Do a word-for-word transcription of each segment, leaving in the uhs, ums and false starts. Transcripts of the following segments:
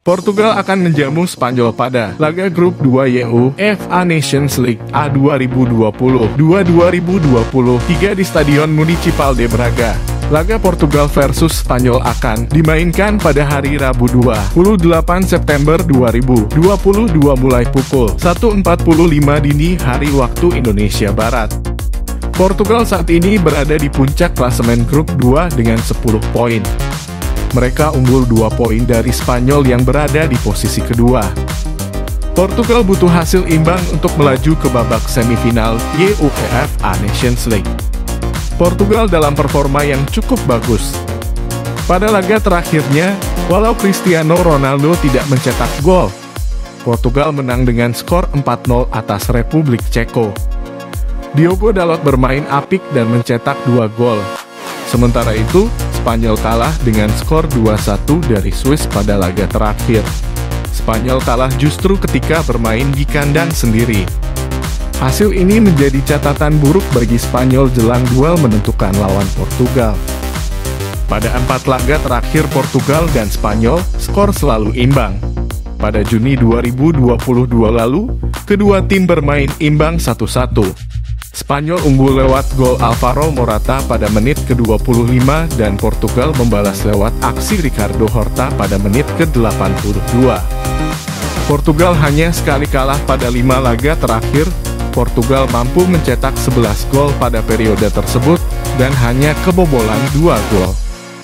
Portugal akan menjamu Spanyol pada laga grup dua UEFA Nations League A dua ribu dua puluh dua dua ribu dua puluh tiga di Stadion Municipal de Braga. Laga Portugal versus Spanyol akan dimainkan pada hari Rabu dua puluh delapan September dua ribu dua puluh dua mulai pukul satu empat puluh lima dini hari waktu Indonesia Barat. Portugal saat ini berada di puncak klasemen grup dua dengan sepuluh poin. Mereka unggul dua poin dari Spanyol yang berada di posisi kedua. Portugal butuh hasil imbang untuk melaju ke babak semifinal UEFA Nations League. Portugal dalam performa yang cukup bagus. Pada laga terakhirnya, walau Cristiano Ronaldo tidak mencetak gol, Portugal menang dengan skor empat nol atas Republik Ceko. Diogo Dalot bermain apik dan mencetak dua gol. Sementara itu, Spanyol kalah dengan skor dua satu dari Swiss pada laga terakhir. Spanyol kalah justru ketika bermain di kandang sendiri. Hasil ini menjadi catatan buruk bagi Spanyol jelang duel menentukan lawan Portugal. Pada empat laga terakhir Portugal dan Spanyol, skor selalu imbang. Pada Juni dua ribu dua puluh dua lalu, kedua tim bermain imbang satu satu. Spanyol unggul lewat gol Alvaro Morata pada menit ke dua puluh lima dan Portugal membalas lewat aksi Ricardo Horta pada menit ke delapan puluh dua. Portugal hanya sekali kalah pada lima laga terakhir. Portugal mampu mencetak sebelas gol pada periode tersebut dan hanya kebobolan dua gol.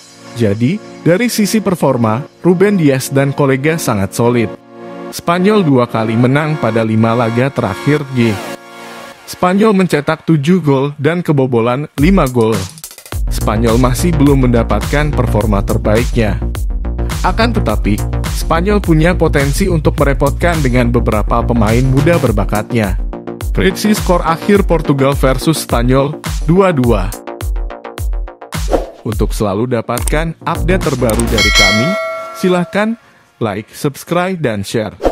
Jadi, dari sisi performa, Ruben Dias dan kolega sangat solid. Spanyol dua kali menang pada lima laga terakhir G. Spanyol mencetak tujuh gol dan kebobolan lima gol. Spanyol masih belum mendapatkan performa terbaiknya. Akan tetapi, Spanyol punya potensi untuk merepotkan dengan beberapa pemain muda berbakatnya. Prediksi skor akhir Portugal versus Spanyol dua dua. Untuk selalu dapatkan update terbaru dari kami, silahkan like, subscribe, dan share.